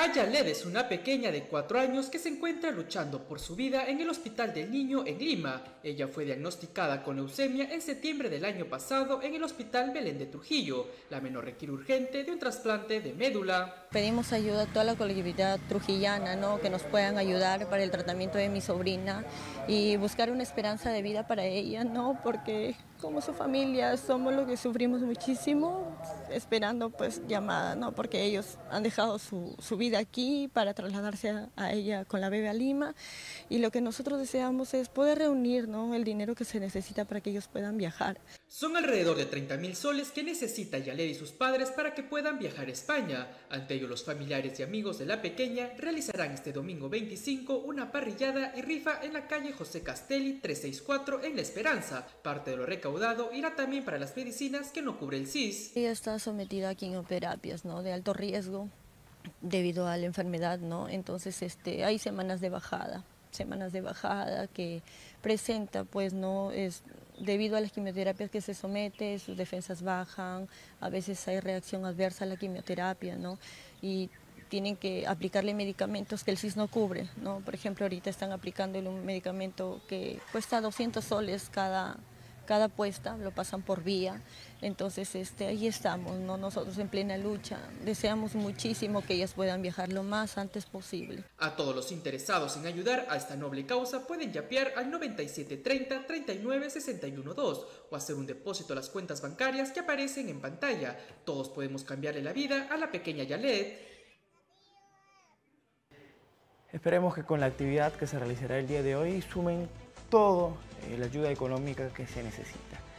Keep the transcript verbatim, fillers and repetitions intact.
Ayaled es una pequeña de cuatro años que se encuentra luchando por su vida en el Hospital del Niño en Lima. Ella fue diagnosticada con leucemia en septiembre del año pasado en el Hospital Belén de Trujillo. La menor requiere urgente de un trasplante de médula. Pedimos ayuda a toda la colectividad trujillana, ¿no? Que nos puedan ayudar para el tratamiento de mi sobrina y buscar una esperanza de vida para ella, ¿no? Porque como su familia somos los que sufrimos muchísimo esperando pues llamada, ¿no? Porque ellos han dejado su, su vida aquí para trasladarse a, a ella con la bebé a Lima, y lo que nosotros deseamos es poder reunir, ¿no? El dinero que se necesita para que ellos puedan viajar. Son alrededor de treinta mil soles que necesita Ayaled y sus padres para que puedan viajar a España. Ante ello, los familiares y amigos de la pequeña realizarán este domingo veinticinco una parrillada y rifa en la calle José Castelli trescientos sesenta y cuatro en La Esperanza. Parte de lo recaudado irá también para las medicinas que no cubre el S I S. Ella está sometida a quimioterapias, ¿no? De alto riesgo debido a la enfermedad, ¿no? Entonces este, hay semanas de bajada, semanas de bajada que presenta, pues, ¿no? Es debido a las quimioterapias que se somete, sus defensas bajan, a veces hay reacción adversa a la quimioterapia, ¿no? Y tienen que aplicarle medicamentos que el S I S no cubre, ¿no? Por ejemplo, ahorita están aplicándole un medicamento que cuesta doscientos soles cada cada puesta, lo pasan por vía. Entonces este, ahí estamos, ¿no? Nosotros en plena lucha. Deseamos muchísimo que ellas puedan viajar lo más antes posible. A todos los interesados en ayudar a esta noble causa pueden yapear al noventa y siete treinta treinta y nueve sesenta y uno dos o hacer un depósito a las cuentas bancarias que aparecen en pantalla. Todos podemos cambiarle la vida a la pequeña Ayaled. Esperemos que con la actividad que se realizará el día de hoy sumen todo eh, la ayuda económica que se necesita.